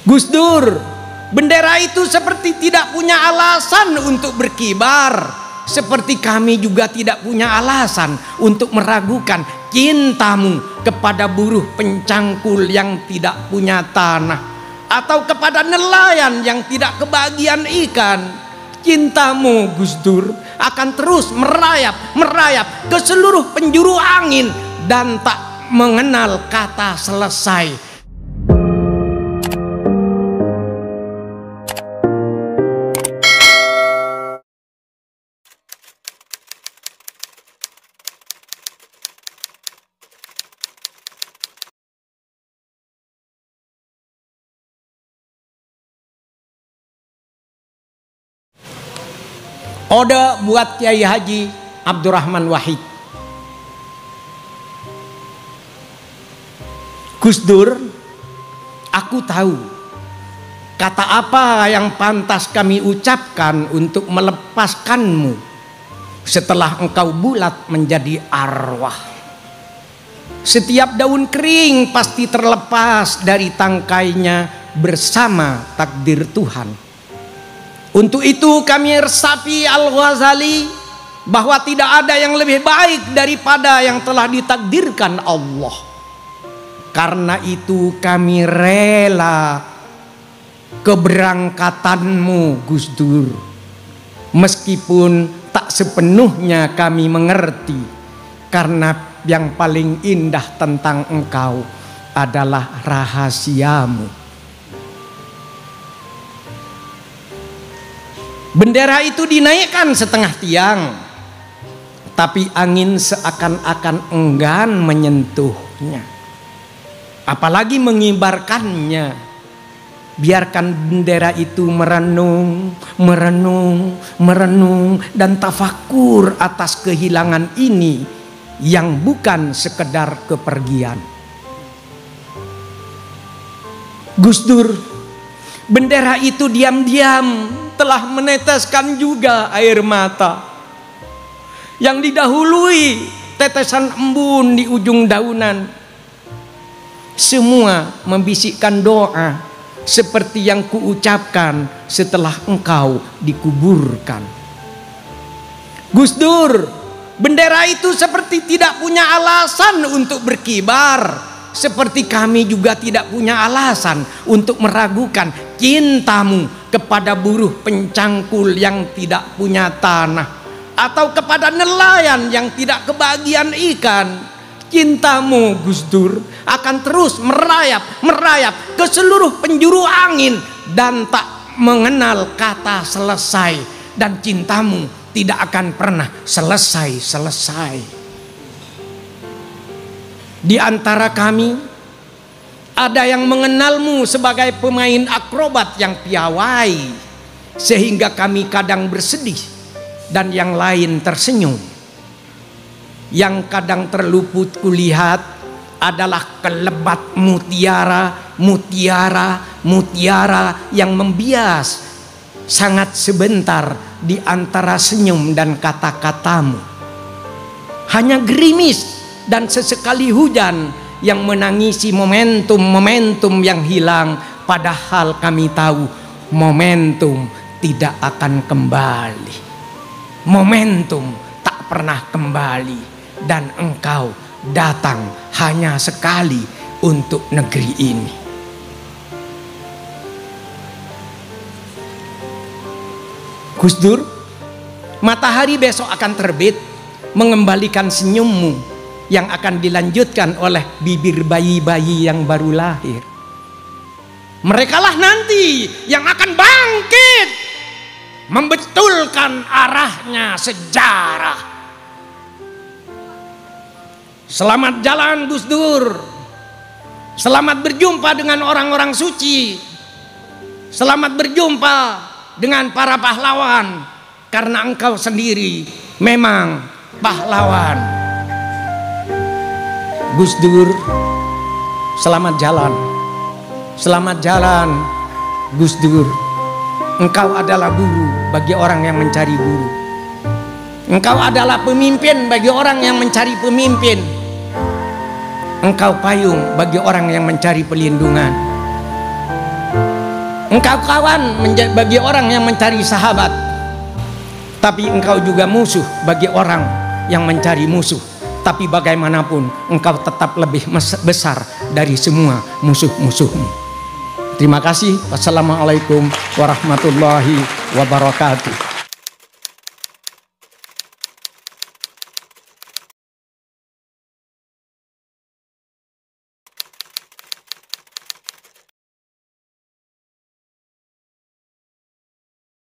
Gus Dur, bendera itu seperti tidak punya alasan untuk berkibar, seperti kami juga tidak punya alasan untuk meragukan cintamu kepada buruh pencangkul yang tidak punya tanah, atau kepada nelayan yang tidak kebagian ikan. Cintamu Gus Dur akan terus merayap ke seluruh penjuru angin dan tak mengenal kata selesai. Ode buat Kiai Haji Abdurrahman Wahid. Gus Dur, aku tahu kata apa yang pantas kami ucapkan untuk melepaskanmu setelah engkau bulat menjadi arwah. Setiap daun kering pasti terlepas dari tangkainya bersama takdir Tuhan. Untuk itu kami resapi Al-Ghazali bahwa tidak ada yang lebih baik daripada yang telah ditakdirkan Allah. Karena itu kami rela keberangkatanmu Gus Dur, meskipun tak sepenuhnya kami mengerti, karena yang paling indah tentang engkau adalah rahasiamu. Bendera itu dinaikkan setengah tiang, tapi angin seakan-akan enggan menyentuhnya, apalagi mengibarkannya. Biarkan bendera itu merenung dan tafakur atas kehilangan ini yang bukan sekedar kepergian. Gus Dur, bendera itu diam-diam telah meneteskan juga air mata yang didahului tetesan embun di ujung daunan. Semua membisikkan doa seperti yang kuucapkan setelah engkau dikuburkan. Gus Dur, bendera itu seperti tidak punya alasan untuk berkibar, seperti kami juga tidak punya alasan untuk meragukan cintamu kepada buruh pencangkul yang tidak punya tanah, atau kepada nelayan yang tidak kebagian ikan. Cintamu Gus Dur akan terus merayap ke seluruh penjuru angin dan tak mengenal kata selesai, dan cintamu tidak akan pernah selesai. Di antara kami ada yang mengenalmu sebagai pemain akrobat yang piawai, sehingga kami kadang bersedih dan yang lain tersenyum. Yang kadang terluput kulihat adalah kelebat mutiara yang membias sangat sebentar di antara senyum dan kata-katamu. Hanya gerimis dan sesekali hujan yang menangisi momentum yang hilang, padahal kami tahu momentum tidak akan kembali. Momentum tak pernah kembali, dan engkau datang hanya sekali untuk negeri ini. Gus Dur, matahari besok akan terbit mengembalikan senyummu yang akan dilanjutkan oleh bibir bayi-bayi yang baru lahir. Merekalah nanti yang akan bangkit membetulkan arahnya sejarah. Selamat jalan Gus Dur. Selamat berjumpa dengan orang-orang suci. Selamat berjumpa dengan para pahlawan, karena engkau sendiri memang pahlawan. Gus Dur, selamat jalan. Selamat jalan Gus Dur. Engkau adalah guru bagi orang yang mencari guru. Engkau adalah pemimpin bagi orang yang mencari pemimpin. Engkau payung bagi orang yang mencari pelindungan. Engkau kawan bagi orang yang mencari sahabat, tapi engkau juga musuh bagi orang yang mencari musuh. Tapi bagaimanapun engkau tetap lebih besar dari semua musuh-musuhmu. Terima kasih. Wassalamualaikum warahmatullahi wabarakatuh.